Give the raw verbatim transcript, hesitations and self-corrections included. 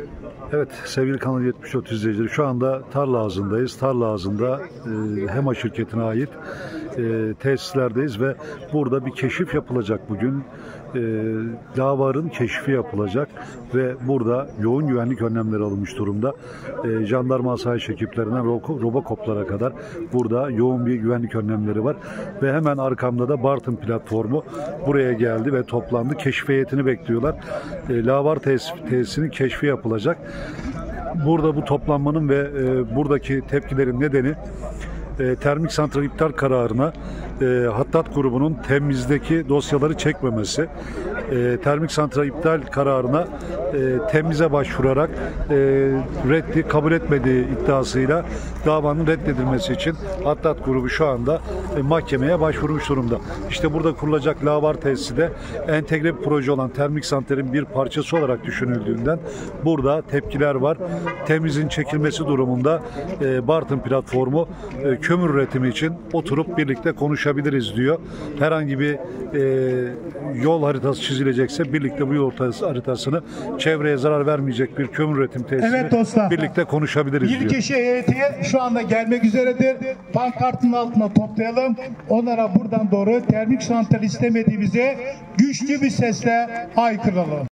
Evet sevgili Kanal yetmiş dört izleyicileri, şu anda Tarla Ağzı'ndayız. Tarla Ağzı'nda e, HEMA şirketine ait e, tesislerdeyiz ve burada bir keşif yapılacak bugün. E, Lavarın keşfi yapılacak ve burada yoğun güvenlik önlemleri alınmış durumda. E, jandarma asayiş ekiplerinden Robocop'lara kadar burada yoğun bir güvenlik önlemleri var ve hemen arkamda da Bartın platformu buraya geldi ve toplandı. Keşif heyetini bekliyorlar. E, Lavar tesis, tesisinin keşfi yapılacak. Burada bu toplanmanın ve e, buradaki tepkilerin nedeni e, termik santral iptal kararına e, Hattat grubunun temizdeki dosyaları çekmemesi, e, termik santral iptal kararına e, temize başvurarak e, reddi kabul etmediği iddiasıyla davanın reddedilmesi için Hattat grubu şu anda e, mahkemeye başvurmuş durumda. İşte burada kurulacak Lavar tesisi de entegre bir proje olan termik santralin bir parçası olarak düşünüldüğünden burada tepkiler var. Temizin çekilmesi durumunda e, Bartın platformu e, kömür üretimi için oturup birlikte konuşabiliriz diyor. Herhangi bir e, yol haritası çizilecekse birlikte bu yol haritasını, çevreye zarar vermeyecek bir kömür üretim tesisini evet dostlar, birlikte konuşabiliriz bir diyor. Bir kişi heyeti şu anda gelmek üzeredir. Pankartın altına toplayalım. Onlara buradan doğru termik santral istemediğimize güçlü bir sesle haykıralım.